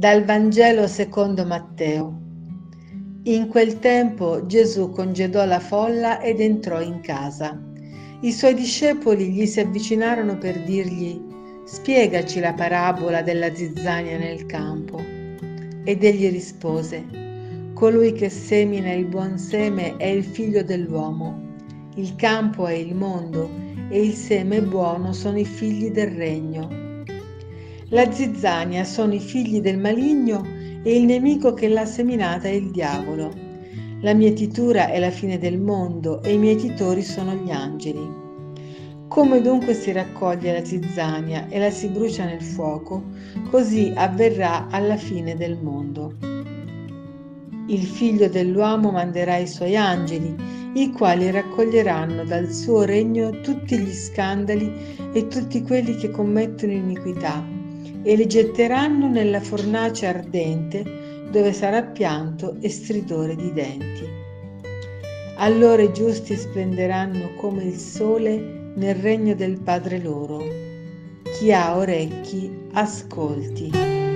Dal Vangelo secondo Matteo. In quel tempo Gesù congedò la folla ed entrò in casa. I suoi discepoli gli si avvicinarono per dirgli: «Spiegaci la parabola della zizzania nel campo». Ed egli rispose: «Colui che semina il buon seme è il figlio dell'uomo. Il campo è il mondo e il seme buono sono i figli del regno. La zizzania sono i figli del maligno e il nemico che l'ha seminata è il diavolo. La mietitura è la fine del mondo e i mietitori sono gli angeli. Come dunque si raccoglie la zizzania e la si brucia nel fuoco, così avverrà alla fine del mondo. Il figlio dell'uomo manderà i suoi angeli, i quali raccoglieranno dal suo regno tutti gli scandali e tutti quelli che commettono iniquità, e li getteranno nella fornace ardente, dove sarà pianto e stridore di denti. Allora i giusti splenderanno come il sole nel regno del Padre loro. Chi ha orecchi, ascolti».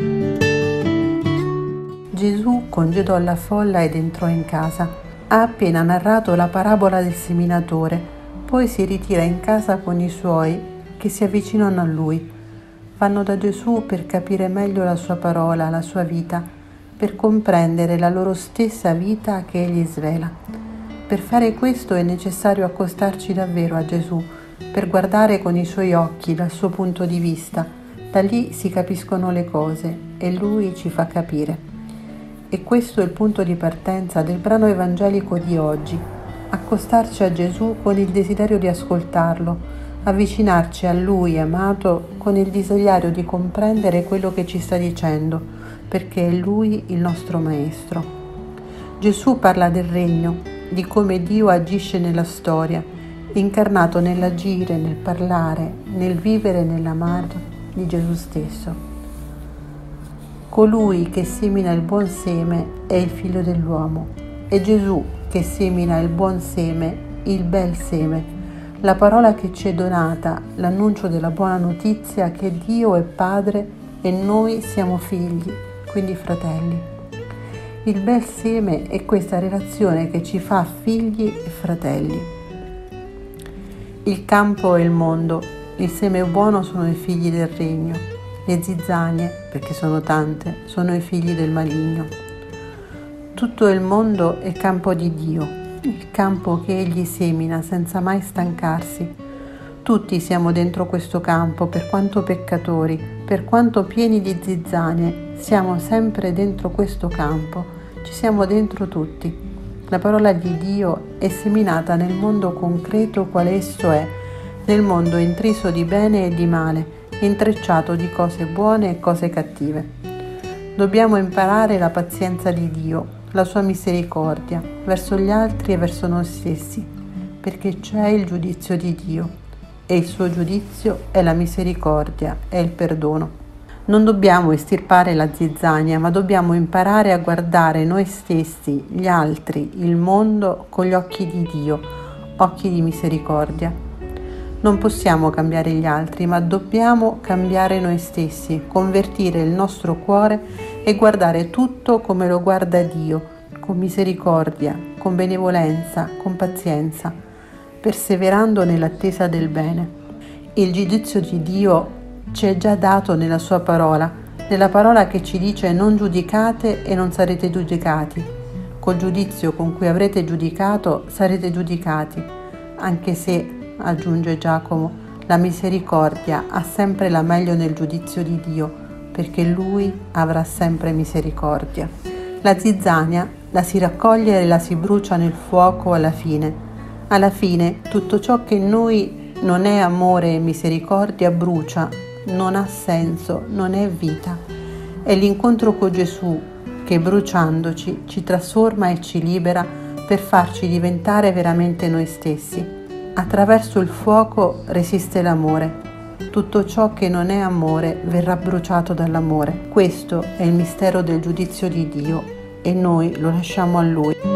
Gesù congedò la folla ed entrò in casa. Ha appena narrato la parabola del seminatore, poi si ritira in casa con i suoi che si avvicinano a lui. Vanno da Gesù per capire meglio la sua parola, la sua vita, per comprendere la loro stessa vita che egli svela. Per fare questo è necessario accostarci davvero a Gesù, per guardare con i suoi occhi dal suo punto di vista. Da lì si capiscono le cose e lui ci fa capire. E questo è il punto di partenza del brano evangelico di oggi: accostarci a Gesù con il desiderio di ascoltarlo, avvicinarci a Lui amato con il desiderio di comprendere quello che ci sta dicendo, perché è Lui il nostro Maestro. Gesù parla del regno, di come Dio agisce nella storia, incarnato nell'agire, nel parlare, nel vivere e nell'amare di Gesù stesso. Colui che semina il buon seme è il figlio dell'uomo. È Gesù che semina il buon seme, il bel seme, la parola che ci è donata, l'annuncio della buona notizia che Dio è Padre e noi siamo figli, quindi fratelli. Il bel seme è questa relazione che ci fa figli e fratelli. Il campo è il mondo, il seme buono sono i figli del regno, le zizzanie, perché sono tante, sono i figli del maligno. Tutto il mondo è campo di Dio, il campo che egli semina senza mai stancarsi. Tutti siamo dentro questo campo, per quanto peccatori, per quanto pieni di zizzanie, siamo sempre dentro questo campo, ci siamo dentro tutti. La parola di Dio è seminata nel mondo concreto quale esso è, nel mondo intriso di bene e di male, intrecciato di cose buone e cose cattive. Dobbiamo imparare la pazienza di Dio, la sua misericordia verso gli altri e verso noi stessi, perché c'è il giudizio di Dio e il suo giudizio è la misericordia e il perdono. Non dobbiamo estirpare la zizzania, ma dobbiamo imparare a guardare noi stessi, gli altri, il mondo con gli occhi di Dio, occhi di misericordia. Non possiamo cambiare gli altri, ma dobbiamo cambiare noi stessi, convertire il nostro cuore e guardare tutto come lo guarda Dio, con misericordia, con benevolenza, con pazienza, perseverando nell'attesa del bene. Il giudizio di Dio ci è già dato nella sua parola, nella parola che ci dice: non giudicate e non sarete giudicati. Col giudizio con cui avrete giudicato sarete giudicati, anche se, aggiunge Giacomo, la misericordia ha sempre la meglio nel giudizio di Dio, perché Lui avrà sempre misericordia. La zizzania la si raccoglie e la si brucia nel fuoco alla fine. Alla fine tutto ciò che in noi non è amore e misericordia brucia, non ha senso, non è vita. È l'incontro con Gesù che, bruciandoci, ci trasforma e ci libera per farci diventare veramente noi stessi. Attraverso il fuoco resiste l'amore. Tutto ciò che non è amore verrà bruciato dall'amore. Questo è il mistero del giudizio di Dio e noi lo lasciamo a Lui.